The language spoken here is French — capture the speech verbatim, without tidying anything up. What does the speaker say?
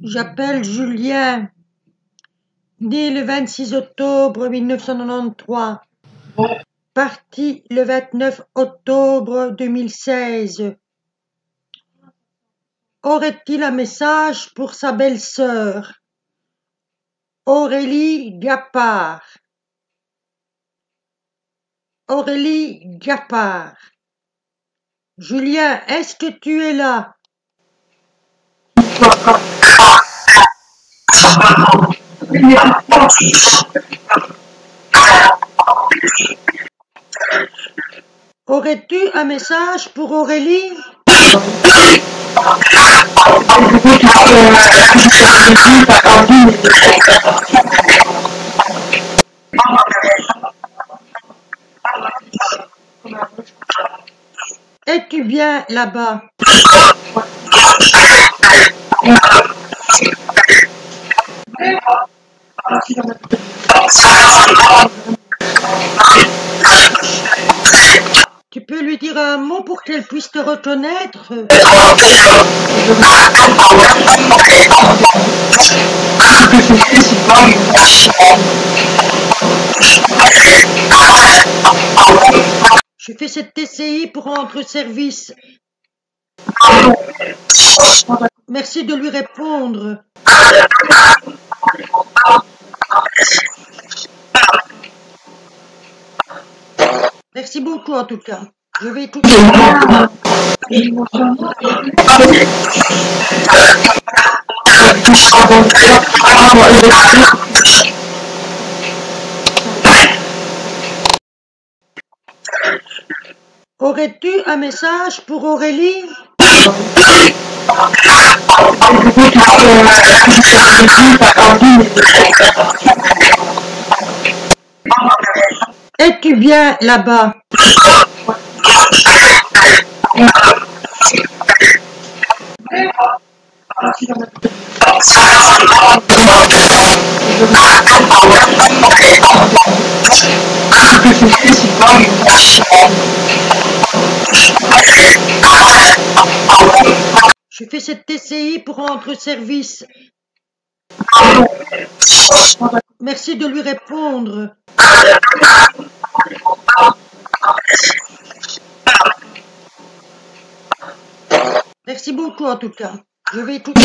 J'appelle Julien, né le vingt-six octobre mille neuf cent quatre-vingt-treize, parti le vingt-neuf octobre deux mille seize. Aurait-il un message pour sa belle-sœur, Aurélie Gappard? Aurélie Gappard. Julien, est-ce que tu es là? Aurais-tu un message pour Aurélie? Es-tu bien là-bas? Tu peux lui dire un mot pour qu'elle puisse te reconnaître? Je fais cette T C I pour rendre service. Merci de lui répondre. Merci beaucoup en tout cas. Je vais écouter. Aurais-tu un message pour Aurélie? Es-tu bien là-bas? Je fais cette T C I pour rendre service. Merci de lui répondre. Merci beaucoup en tout cas. Je vais écouter.